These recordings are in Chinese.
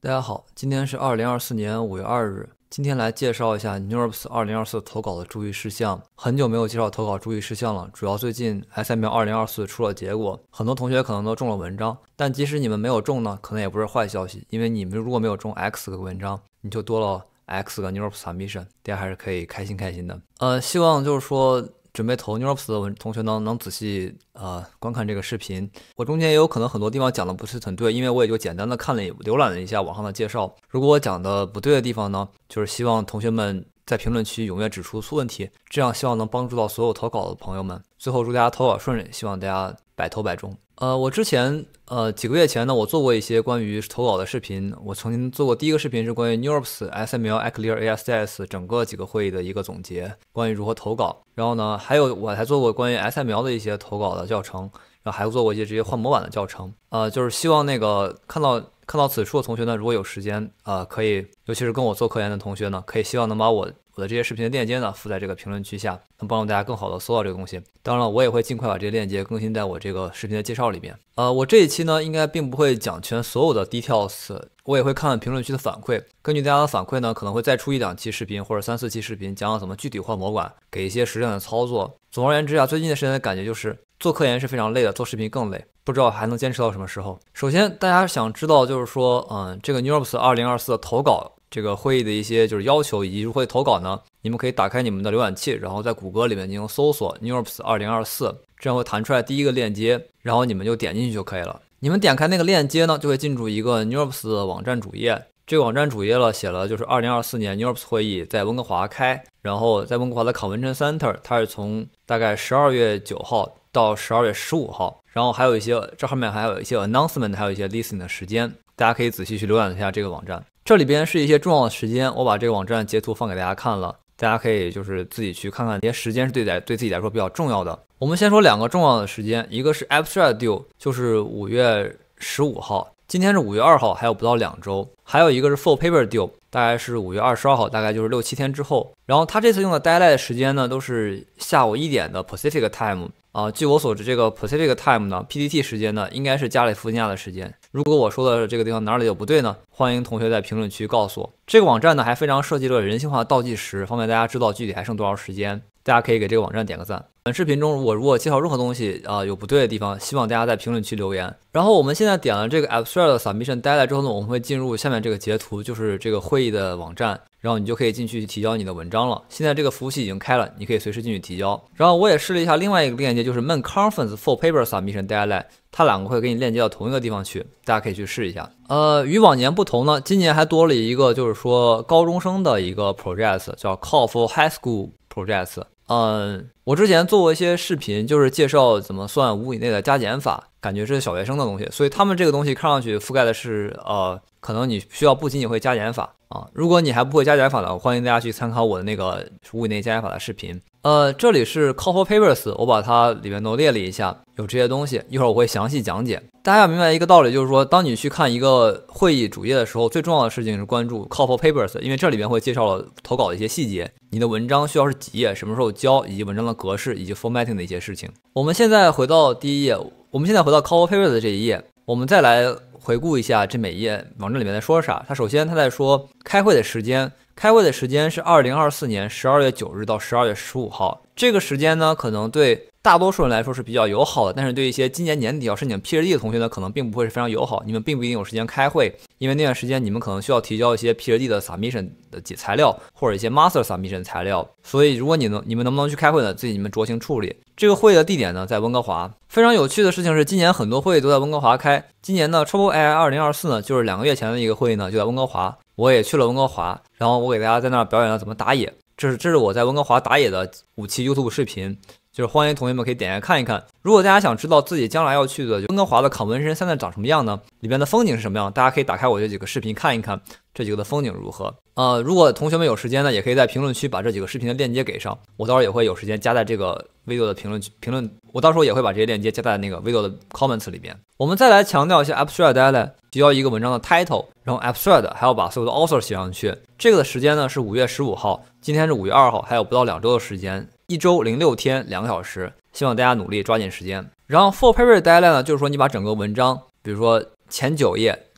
大家好，今天是2024年5月2日。今天来介绍一下 NeurIPS 2024投稿的注意事项。很久没有介绍投稿注意事项了，主要最近 SML 2024出了结果，很多同学可能都中了文章。但即使你们没有中呢，可能也不是坏消息，因为你们如果没有中 X 个文章，你就多了 X 个 NeurIPS submission， 大家还是可以开心的。希望就是说准备投 NeurIPS 的同学呢，能仔细观看这个视频。我中间也有可能很多地方讲的不是很对，因为我也就简单的浏览了一下网上的介绍。如果我讲的不对的地方呢，就是希望同学们在评论区踊跃指出问题，这样希望能帮助到所有投稿的朋友们。最后祝大家投稿顺利，希望大家百投百中。我之前几个月前呢，我做过一些关于投稿的视频。我曾经做过第一个视频是关于 NeurIPS SML iClear ASDS 整个几个会议的一个总结，关于如何投稿。然后呢，我还做过关于 SML 的一些投稿的教程，然后还做过一些直接换模板的教程。就是希望那个看到此处的同学呢，如果有时间可以，尤其是跟我做科研的同学呢，可以希望能把我的这些视频的链接呢附在这个评论区下，能帮助大家更好的搜到这个东西。当然了，我也会尽快把这些链接更新在我这个视频的介绍里面。我这一期呢应该并不会讲全所有的 details， 我也会看评论区的反馈，根据大家的反馈呢，可能会再出1-2期视频或者3、4期视频，讲怎么具体换模板，给一些实战的操作。总而言之最近的时间的感觉就是做科研是非常累的，做视频更累，不知道还能坚持到什么时候。首先大家想知道就是说这个 NeurIPS 2024的投稿这个会议的一些就是要求以及如何投稿呢？你们可以打开你们的浏览器，然后在谷歌里面进行搜索 NeurIPS 2024，这样会弹出来第一个链接，然后你们就点进去就可以了。你们点开那个链接呢，就会进入一个 NeurIPS 的网站主页。这个网站主页了写了就是2024年 NeurIPS 会议在温哥华开，然后在温哥华的 Convention Center， 它是从大概12月9号到12月15号，然后还有一些这上面还有一些 announcement， 还有一些 listening 的时间，大家可以仔细去浏览一下这个网站。这里边是一些重要的时间，我把这个网站截图放给大家看了，大家可以就是自己去看看，这些时间是对自己来说比较重要的。我们先说2个重要的时间，一个是 Abstract Due， 就是5月15号，今天是5月2号，还有不到2周。还有一个是 Full Paper Due， 大概是5月22号，大概就是6-7天之后。然后他这次用的 deadline 的时间呢，都是下午1点的 Pacific Time。据我所知，这个 Pacific Time 呢 ，PDT 时间呢，应该是加利福尼亚的时间。如果我说的这个地方哪里有不对呢，欢迎同学在评论区告诉我。这个网站呢，还非常设计了人性化倒计时，方便大家知道具体还剩多少时间。大家可以给这个网站点个赞。本视频中我如果介绍任何东西有不对的地方，希望大家在评论区留言。然后我们现在点了这个 Abstract Submission Deadline 之后呢，我们会进入下面这个截图，就是这个会议的网站，然后你就可以进去提交你的文章了。现在这个服务器已经开了，你可以随时进去提交。然后我也试了一下另外一个链接，就是 Main Conference Full Paper Submission Deadline， 它2个会给你链接到同一个地方去，大家可以去试一下。与往年不同呢，今年还多了一个就是说高中生的一个 project， 叫 Call for High School Project。我之前做过一些视频，就是介绍怎么算5以内的加减法，感觉是小学生的东西，所以他们这个东西看上去覆盖的是可能你需要不仅仅会加减法如果你还不会加减法的，欢迎大家去参考我的那个5以内加减法的视频。这里是 Call for Papers， 我把它里面都列了一下，有这些东西，一会儿我会详细讲解。大家要明白一个道理，就是说当你去看一个会议主页的时候，最重要的事情是关注 Call for Papers， 因为这里面会介绍了投稿的一些细节，你的文章需要是几页，什么时候交，以及文章的格式以及 formatting 的一些事情。我们现在回到第1页，我们现在回到 Call for Papers 的这一页，我们再来回顾一下这每一页网站里面在说啥。它首先它在说开会的时间，开会的时间是2024年12月9日到12月15号。这个时间呢，可能对大多数人来说是比较友好的，但是对一些今年年底要申请 PhD 的同学呢，可能并不会是非常友好。你们并不一定有时间开会，因为那段时间你们可能需要提交一些 PhD 的 submission 的材料，或者一些 Master submission 材料。所以如果你们能不能去开会呢，自己你们酌情处理。这个会的地点呢，在温哥华。非常有趣的事情是，今年很多会议都在温哥华开。今年呢 Trouble AI 2024呢，就是2个月前的一个会议呢，就在温哥华。我也去了温哥华，然后我给大家在那儿表演了怎么打野。这是我在温哥华打野的5期 YouTube 视频，就是欢迎同学们可以点开看一看。如果大家想知道自己将来要去的温哥华的Convention Center长什么样呢？里边的风景是什么样？大家可以打开我这几个视频看一看这几个的风景如何。如果同学们有时间呢，也可以在评论区把这几个视频的链接给上，我到时候也会有时间加在这个 video 的评论，我到时候也会把这些链接加在那个 video 的 comments 里边。我们再来强调一下 Abstract Deadline， 提交一个文章的 title， 然后 Abstract 还要把所有的 author 写上去。这个的时间呢是5月15号，今天是5月2号，还有不到2周的时间，1周06天2个小时，希望大家努力抓紧时间。然后 Full Paper Deadline 呢，就是说你把整个文章，比如说前9页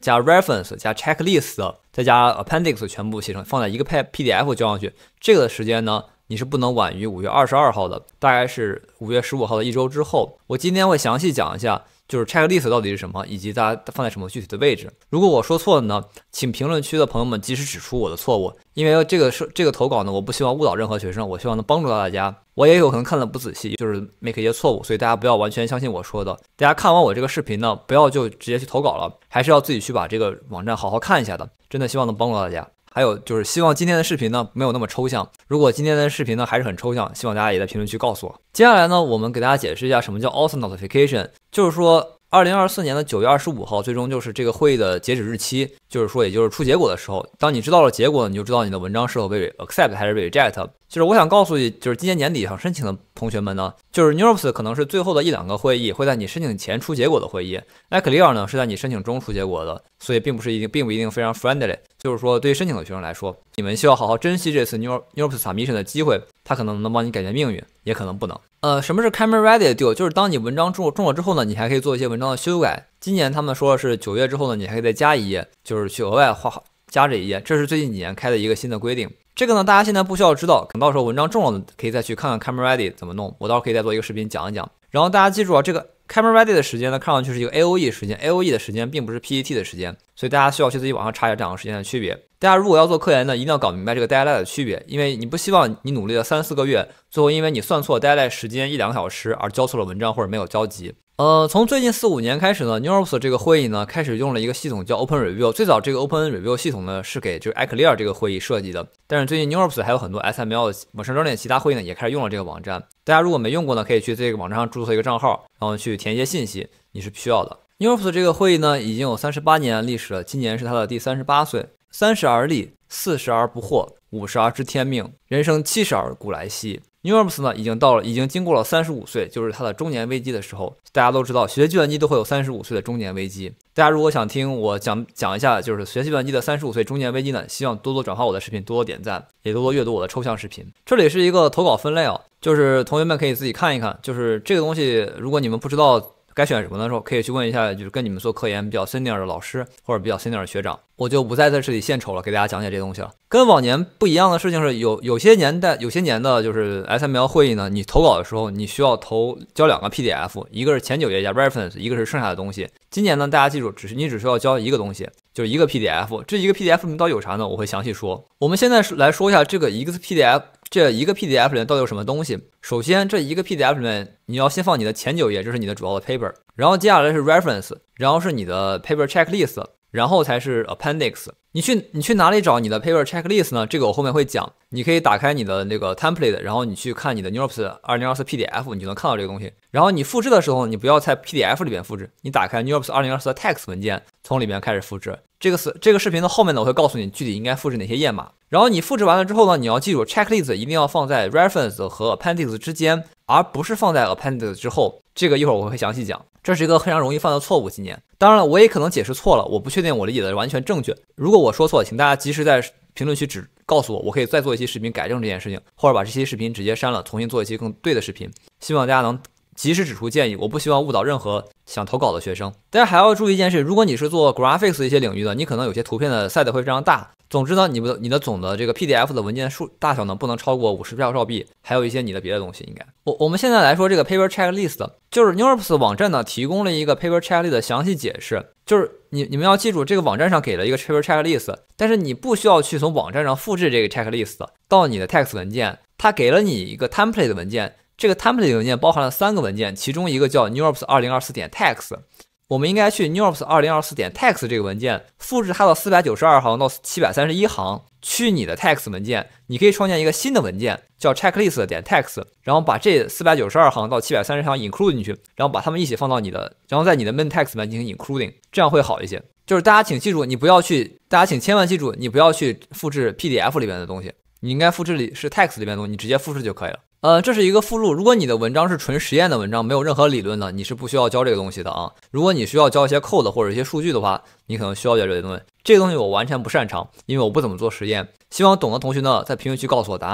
加 reference 加 checklist 再加 appendix 全部写成放在一个 PDF 交上去，这个的时间呢，你是不能晚于5月22号的，大概是5月15号的1周之后。我今天会详细讲一下，就是 checklist 到底是什么，以及大家放在什么具体的位置。如果我说错了呢，请评论区的朋友们及时指出我的错误，因为这个投稿呢，我不希望误导任何学生，我希望能帮助到大家。我也有可能看得不仔细，就是 make 一些错误，所以大家不要完全相信我说的。大家看完我这个视频呢，不要就直接去投稿了，还是要自己去把这个网站好好看一下的，真的希望能帮助到大家。还有就是希望今天的视频呢没有那么抽象，如果今天的视频呢还是很抽象，希望大家也在评论区告诉我。接下来呢，我们给大家解释一下什么叫 author notification， 就是说2024年的9月25号最终就是这个会议的截止日期，就是说也就是出结果的时候，当你知道了结果，你就知道你的文章是否被 accept 还是被 reject。就是我想告诉你，就是今年年底想申请的同学们呢，就是 Neurops 可能是最后的1-2个会议会在你申请前出结果的会议 ，Eclair 呢是在你申请中出结果的，所以并不一定非常 friendly。就是说对于申请的学生来说，你们需要好好珍惜这次 Neurops submission 的机会，它可能能帮你改变命运，也可能不能。什么是 camera ready due？ 就是当你文章中了之后呢，你还可以做一些文章的修改。今年他们说的是9月之后呢，你还可以再加1页，就是去额外加这1页，这是最近几年开的一个新的规定。这个呢，大家现在不需要知道，等到时候文章中了，可以再去看看 camera ready 怎么弄，我到时候可以再做一个视频讲一讲。然后大家记住啊，这个 camera ready 的时间呢，看上去是一个 AOE 时间 ，AOE 的时间并不是 PET 的时间，所以大家需要去自己网上查一下这两个时间的区别。大家如果要做科研呢，一定要搞明白这个 deadline 的区别，因为你不希望你努力了3-4个月，最后因为你算错 deadline 时间1-2个小时而交错了文章或者没有交集。从最近4-5年开始呢 ，Neurops 这个会议呢开始用了一个系统叫 Open Review。最早这个 Open Review 系统呢是给就是 Eclair 这个会议设计的，但是最近 Neurops 还有很多 SML 的网上其他会议呢也开始用了这个网站。大家如果没用过呢，可以去这个网站上注册一个账号，然后去填一些信息，你是需要的。Neurops 这个会议呢已经有38年历史了，今年是它的第38岁。30而立，40而不惑，50而知天命，人生70而故来兮。Neurops 呢已经经过了35岁，就是它的中年危机的时候。大家都知道，学计算机都会有35岁的中年危机。大家如果想听我讲一下，就是学计算机的35岁中年危机呢，希望多多转发我的视频，多多点赞，也多多阅读我的抽象视频。这里是一个投稿分类啊，就是同学们可以自己看一看，就是这个东西，如果你们不知道该选什么的时候，可以去问一下，就是跟你们做科研比较 senior 的老师或者比较 senior 的学长。我就不在这里献丑了，给大家讲解这些东西了。跟往年不一样的事情是，有些年的就是 SML 会议呢，你投稿的时候你需要交2个 PDF， 一个是前9页加 reference， 一个是剩下的东西。今年呢，大家记住，你只需要交一个东西，就是一个 PDF。这一个 PDF 里面到底有啥呢？我会详细说。我们现在来说一下这一个 PDF 里面到底有什么东西。首先，这一个 PDF 里面你要先放你的前9页，这是你的主要的 paper， 然后接下来是 reference， 然后是你的 paper checklist， 然后才是 appendix。你去哪里找你的 paper checklist 呢？这个我后面会讲。你可以打开你的那个 template， 然后你去看你的 Neurops 2024 PDF， 你就能看到这个东西。然后你复制的时候，你不要在 PDF 里边复制，你打开 Neurops 2024的 text 文件，从里面开始复制。这个视频的后面呢，我会告诉你具体应该复制哪些页码。然后你复制完了之后呢，你要记住 checklist 一定要放在 reference 和 appendix 之间，而不是放在 appendix 之后。这个一会儿我会详细讲。这是一个非常容易犯的错误。今年，当然了，我也可能解释错了，我不确定我理解的完全正确。如果我说错，请大家及时在评论区告诉我，我可以再做一期视频改正这件事情，或者把这期视频直接删了，重新做一期更对的视频。希望大家能及时指出建议，我不希望误导任何想投稿的学生。大家还要注意一件事，如果你是做 graphics 一些领域的，你可能有些图片的 size 会非常大。总之呢，你的总的这个 PDF 的文件大小呢，不能超过50兆币，还有一些你的别的东西应该。我们现在来说这个 paper checklist， 就是 Neurops 网站呢提供了一个 paper checklist 的详细解释，就是你们要记住，这个网站上给了一个 paper checklist， 但是你不需要去从网站上复制这个 checklist 到你的 text 文件，它给了你一个 template 的文件，这个 template 文件包含了3个文件，其中一个叫 Neurops 2024.text。我们应该去 Neurops 2024.text 这个文件，复制它的492行到731行，去你的 text 文件，你可以创建一个新的文件叫 checklist.text， 然后把这492行到730行 include 进去，然后把它们一起放到然后在你的 main text 里面进行 including， 这样会好一些。就是大家请记住，大家请千万记住，你不要去复制 PDF 里面的东西，你应该复制是 text 里面的东西，你直接复制就可以了。这是一个附录。如果你的文章是纯实验的文章，没有任何理论的，你是不需要教这个东西的啊。如果你需要教一些 code 或者一些数据的话，你可能需要教这些东西。这个东西我完全不擅长，因为我不怎么做实验。希望懂的同学呢，在评论区告诉我答案，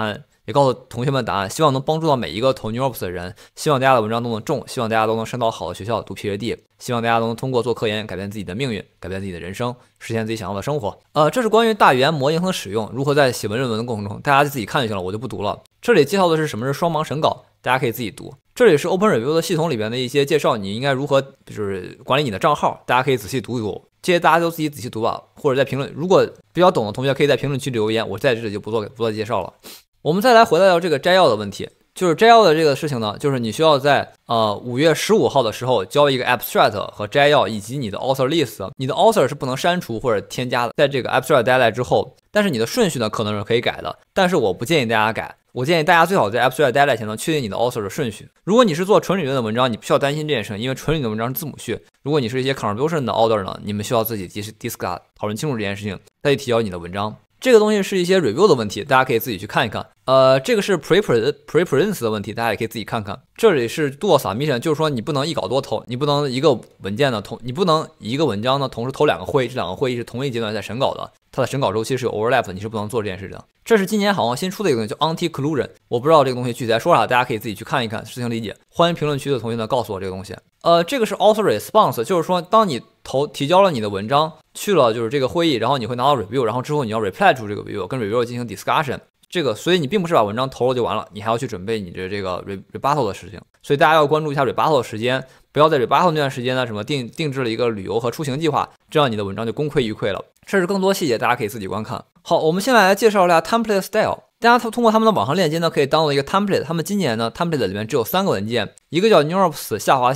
也告诉同学们答案，希望能帮助到每一个投 Neurops 的人，希望大家的文章都能中，希望大家都能升到好的学校读 PhD， 希望大家都能通过做科研改变自己的命运，改变自己的人生，实现自己想要的生活。这是关于大语言模型的使用，如何在写论文的过程中，大家自己看就行了，我就不读了。这里介绍的是什么是双盲审稿，大家可以自己读。这里是 OpenReview 的系统里边的一些介绍，你应该如何就是管理你的账号，大家可以仔细读一读。这些大家都自己仔细读吧，或者在评论，如果比较懂的同学可以在评论区留言，我在这里就不做介绍了。我们再来回到这个摘要的问题，就是摘要的这个事情呢，就是你需要在5月15号的时候交一个 abstract 和摘要以及你的 author list， 你的 author 是不能删除或者添加的，在这个 abstract deadline 之后，但是你的顺序呢可能是可以改的，但是我不建议大家改。我建议大家最好在 abstract deadline 前能确定你的 author 的顺序。如果你是做纯理论的文章，你不需要担心这件事情，因为纯理论的文章是字母序。如果你是一些 contribution 的 author 呢，你们需要自己 discuss 讨论清楚这件事情，再去提交你的文章。这个东西是一些 review 的问题，大家可以自己去看一看。这个是 preference 的问题，大家也可以自己看看。这里是 dual submission， 就是说你不能一稿多投，你不能一个文件呢你不能一个文章呢同时投2个会议，这2个会议是同一阶段在审稿的，它的审稿周期是有 overlap 的，你是不能做这件事的。这是今年好像新出的一个东西叫 anti-collusion， 我不知道这个东西具体在说啥，大家可以自己去看一看，事情理解。欢迎评论区的同学呢告诉我这个东西。这个是 author response， 就是说当你提交了你的文章去了就是这个会议，然后你会拿到 review， 然后之后你要 reply to 这个 review， 跟 review 进行 discussion。这个，所以你并不是把文章投了就完了，你还要去准备你的这个 rebuttal 的事情，所以大家要关注一下 rebuttal 的时间，不要在 rebuttal 那段时间呢什么定制了一个旅游和出行计划，这样你的文章就功亏一篑了。甚至更多细节大家可以自己观看。好，我们先来介绍一下 template style。大家通过他们的网上链接呢，可以download一个 template。他们今年呢 template 里面只有3个文件，一个叫 Neurops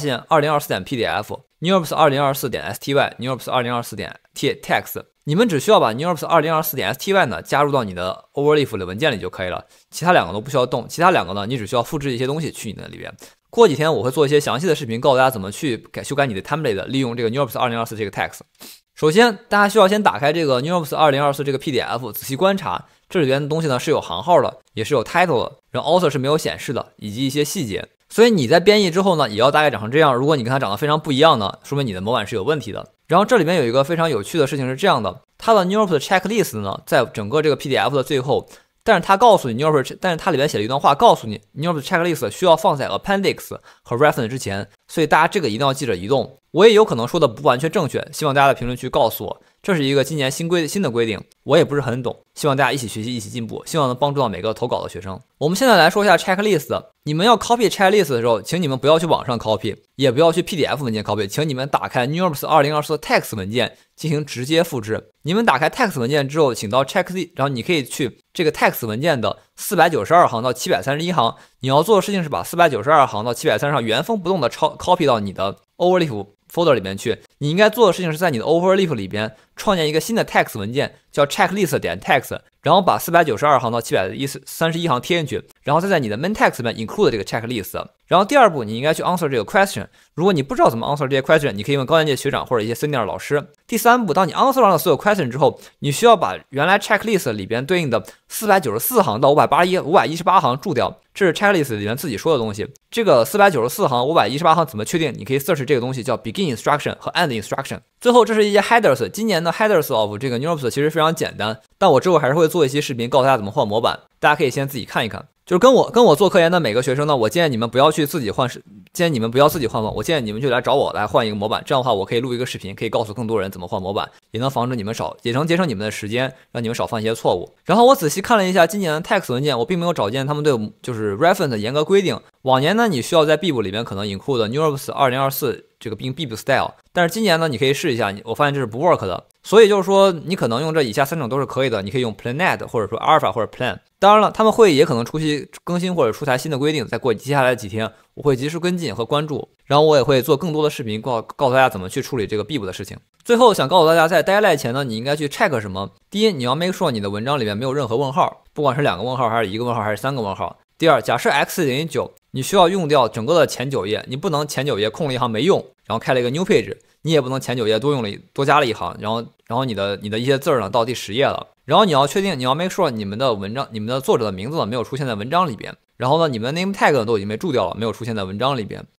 2024.pdf， Neurops 2024.sty， Neurops 2024.txt。你们只需要把 Neurops 2024.sty 呢加入到你的 Overleaf 的文件里就可以了，其他2个都不需要动。其他2个呢，你只需要复制一些东西去你的里边。过几天我会做一些详细的视频，告诉大家怎么去修改你的 template， 利用这个 Neurops 2024这个 text。首先，大家需要先打开这个 Neurops 2024这个 PDF， 仔细观察，这里边的东西呢是有行号的，也是有 title 的，然后 author 是没有显示的，以及一些细节。所以你在编译之后呢，也要大概长成这样。如果你跟它长得非常不一样呢，说明你的模板是有问题的。然后这里面有一个非常有趣的事情是这样的，它的 Neurops checklist 呢，在整个这个 PDF 的最后，但是它告诉你 Neurops， 但是它里面写了一段话，告诉你 Neurops checklist 需要放在 appendix 和 reference 之前，所以大家这个一定要记着移动。我也有可能说的不完全正确，希望大家在评论区告诉我。这是一个今年新的规定，我也不是很懂，希望大家一起学习，一起进步，希望能帮助到每个投稿的学生。我们现在来说一下 checklist。你们要 copy checklist 的时候，请你们不要去网上 copy， 也不要去 PDF 文件 copy， 请你们打开 Neurops 2024 text 文件进行直接复制。你们打开 text 文件之后，请到 checklist， 然后你可以去这个 text 文件的492行到731行，你要做的事情是把492行到730行原封不动的copy 到你的 Overleaf folder 里面去。你应该做的事情是在你的 Overleaf 里边创建一个新的 text 文件，叫 checklist.text， 然后把492行到731行贴进去，然后再在你的 main text 里面 include 这个 checklist。然后第2步，你应该去 answer 这个 question。如果你不知道怎么 answer 这些 question， 你可以问高年级学长或者一些 senior 老师。第3步，当你 answer 完了所有 question 之后，你需要把原来 checklist 里边对应的494行到518行注掉。这是 checklist 里面自己说的东西。这个494行、518行怎么确定？你可以 search 这个东西叫 begin instruction 和 end instruction。最后，这是一些 headers。今年的 headers of 这个 Neurops 其实非常简单，但我之后还是会做一期视频告诉大家怎么换模板，大家可以先自己看一看。就是跟我做科研的每个学生呢，我建议你们不要去自己换，建议你们不要自己换模，我建议你们就来找我来换一个模板。这样的话，我可以录一个视频，可以告诉更多人怎么换模板，也能防止你们也能节省你们的时间，让你们少犯一些错误。然后我仔细看了一下今年的 text 文件，我并没有找见他们对就是 reference 的严格规定。往年呢，你需要在 bib 里面可能 include Neurops 2024这个bib style， 但是今年呢，你可以试一下，我发现这是不 work 的。所以就是说，你可能用这以下3种都是可以的，你可以用 planet 或者说 alpha 或者 plan。当然了，他们会也可能更新或者出台新的规定，再过接下来几天，我会及时跟进和关注，然后我也会做更多的视频告诉大家怎么去处理这个 bib 的事情。最后想告诉大家，在 deadline 前呢，你应该去 check 什么？第一，你要 make sure 你的文章里面没有任何问号，不管是2个问号还是1个问号还是3个问号。第二，假设 x 等于9，你需要用掉整个的前9页，你不能前9页空了一行没用，然后开了一个 new page， 你也不能前9页多加了一行，然后你的一些字儿呢到第10页了。然后你要确定，你要 make sure 你们的文章，你们的作者的名字呢没有出现在文章里边。然后呢，你们的 name tag 呢都已经被注掉了，没有出现在文章里边。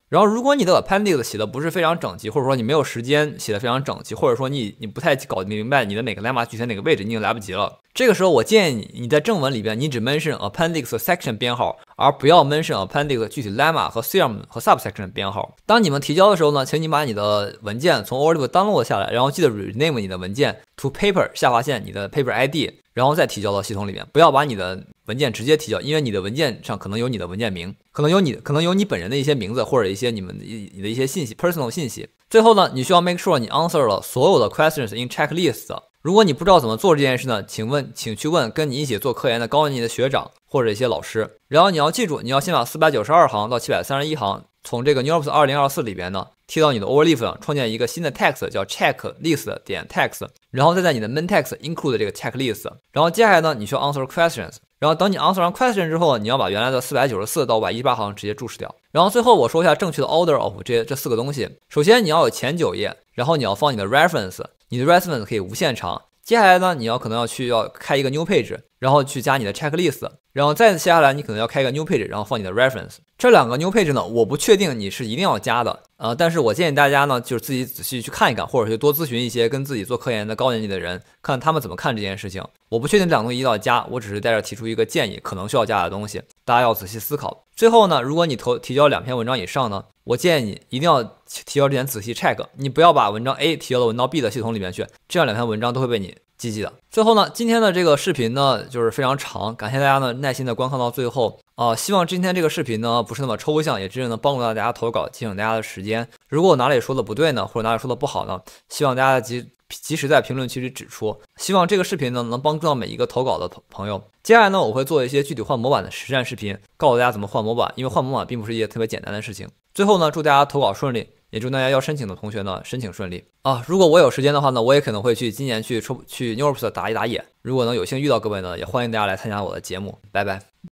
然后如果你的 appendix 写的不是非常整齐，或者说你没有时间写的非常整齐，或者说你不太搞明白你的每个 lemma 具体在哪个位置，你已经来不及了。这个时候我建议你在正文里边你只 mention appendix section 编号，而不要 mention appendix 具体 lemma 和 theorem 和 subsection 编号。当你们提交的时候呢，请你把你的文件从 Olive download 下来，然后记得 rename 你的文件 to paper 下划线你的 paper ID， 然后再提交到系统里面，不要把你的文件直接提交，因为你的文件上可能有你的文件名，可能有你本人的一些名字或者一些你的一些信息 personal 信息。最后呢，你需要 make sure 你 answer 了所有的 questions in checklist。如果你不知道怎么做这件事呢，请去问跟你一起做科研的高年级的学长或者一些老师。然后你要记住，你要先把492行到731行从这个 NeurIPS 2024里边呢贴到你的 overleaf 上，创建一个新的 text 叫 checklist.text， 然后再在你的 main text include 这个 checklist。然后接下来呢，你需要 answer questions。然后等你 answer 完 question 之后，你要把原来的494到518行直接注释掉。然后最后我说一下正确的 order of 这4个东西。首先你要有前9页，然后你要放你的 reference， 你的 reference 可以无限长。接下来呢，你要可能要开一个 new page， 然后去加你的 checklist， 然后再接下来你可能要开一个 new page， 然后放你的 reference。这2个 new page 呢，我不确定你是一定要加的，但是我建议大家呢，就是自己仔细去看一看，或者是多咨询一些跟自己做科研的高年级的人，看他们怎么看这件事情。我不确定这2个东西一定要加，我只是在这提出一个建议，可能需要加的东西，大家要仔细思考。最后呢，如果你提交2篇文章以上呢，我建议你一定要提交之前仔细 check， 你不要把文章 A 提交到文档 B 的系统里面去，这样2篇文章都会被你记的。最后呢，今天的这个视频呢就是非常长，感谢大家呢耐心的观看到最后希望今天这个视频呢不是那么抽象，也真正能帮助到大家投稿，节省大家的时间。如果我哪里说的不对呢，或者哪里说的不好呢，希望大家及时在评论区里指出。希望这个视频呢能帮助到每一个投稿的朋友。接下来呢，我会做一些具体换模板的实战视频，告诉大家怎么换模板，因为换模板并不是一件特别简单的事情。最后呢，祝大家投稿顺利，也祝大家要申请的同学呢申请顺利如果我有时间的话呢，我也可能会今年去 NeurIPS 打一打野。如果能有幸遇到各位呢，也欢迎大家来参加我的节目。拜拜。